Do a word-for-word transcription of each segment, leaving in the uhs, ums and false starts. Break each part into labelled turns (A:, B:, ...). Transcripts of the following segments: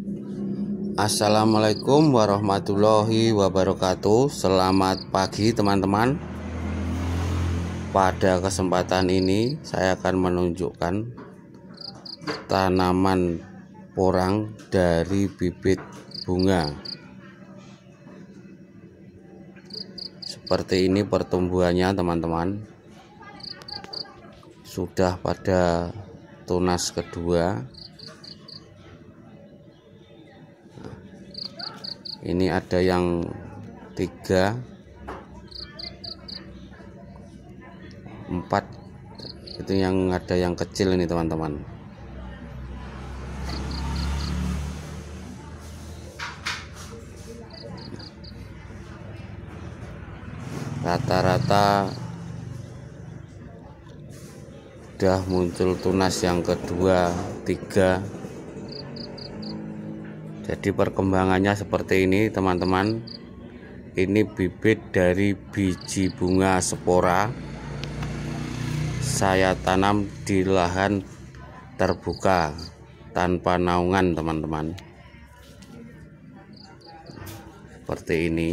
A: Assalamualaikum warahmatullahi wabarakatuh. Selamat pagi teman-teman. Pada kesempatan ini saya akan menunjukkan tanaman porang dari bibit bunga. Seperti ini pertumbuhannya teman-teman. Sudah pada tunas kedua. Ini ada yang tiga, empat, itu yang ada yang kecil ini teman-teman. Rata-rata sudah muncul tunas yang kedua, tiga. Jadi perkembangannya seperti ini teman-teman. Ini bibit dari biji bunga spora. Saya tanam di lahan terbuka tanpa naungan teman-teman. Seperti ini.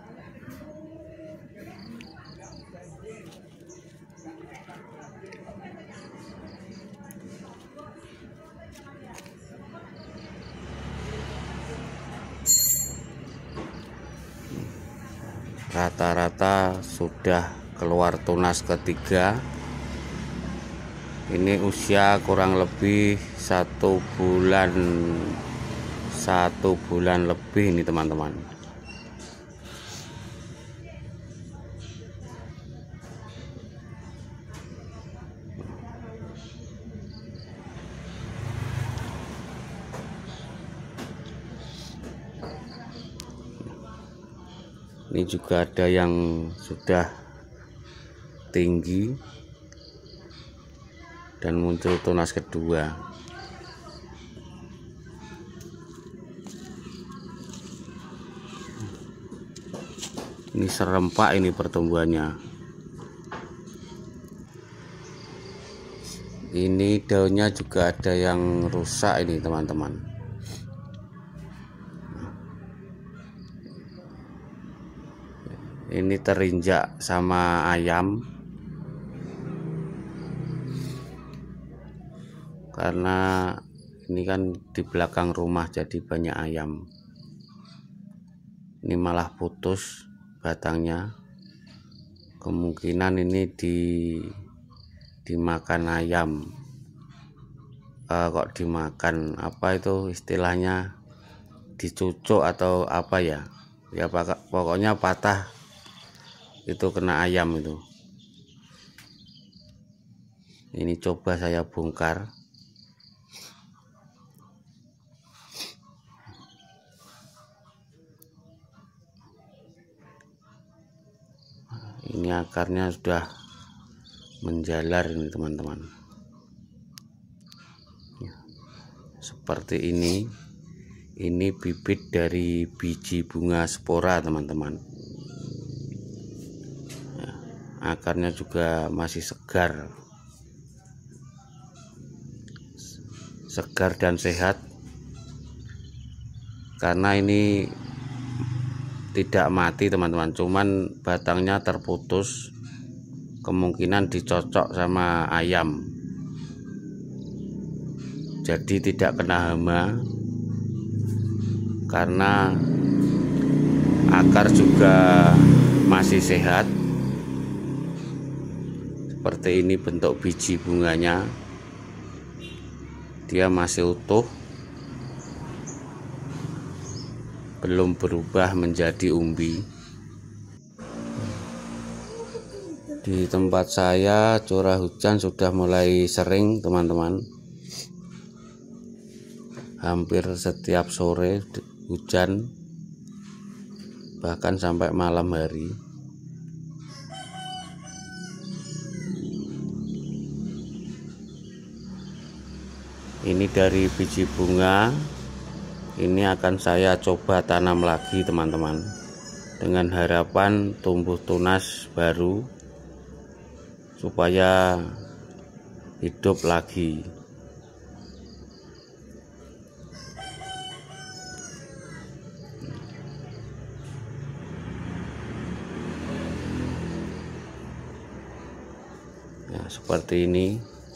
A: Rata-rata sudah keluar tunas ketiga. Ini usia kurang lebih satu bulan satu bulan lebih ini teman-teman. Ini juga ada yang sudah tinggi dan muncul tunas kedua. Ini serempak ini pertumbuhannya. Ini daunnya juga ada yang rusak ini teman-teman. Ini terinjak sama ayam karena ini kan di belakang rumah jadi banyak ayam. Ini malah putus batangnya. Kemungkinan ini di dimakan ayam. Eh, kok dimakan, apa itu istilahnya, dicucuk atau apa ya? Ya pokoknya patah. Itu kena ayam itu. Ini coba saya bongkar. Ini akarnya sudah menjalar ini teman-teman. Seperti ini. Ini bibit dari biji bunga spora teman-teman. Akarnya juga masih segar segar dan sehat karena ini tidak mati teman-teman, cuman batangnya terputus, kemungkinan dicocok sama ayam, jadi tidak kena hama karena akar juga masih sehat. Seperti ini bentuk biji bunganya, dia masih utuh, belum berubah menjadi umbi. Di tempat saya curah hujan sudah mulai sering teman-teman, hampir setiap sore hujan, bahkan sampai malam hari. Ini dari biji bunga. Ini akan saya coba tanam lagi teman-teman, dengan harapan tumbuh tunas baru supaya hidup lagi. seperti ini.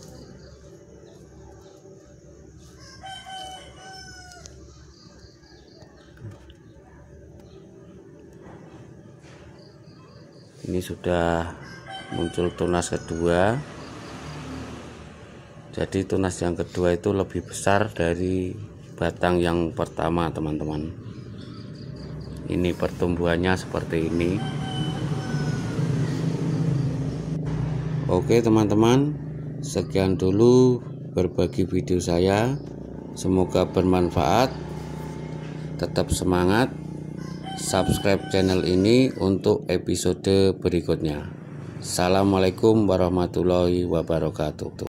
A: Ini sudah muncul tunas kedua. Jadi tunas yang kedua itu lebih besar dari batang yang pertama, teman-teman. Ini pertumbuhannya seperti ini. Oke teman-teman, sekian dulu berbagi video saya. Semoga bermanfaat. Tetap semangat. Subscribe channel ini untuk episode berikutnya. Assalamualaikum warahmatullahi wabarakatuh.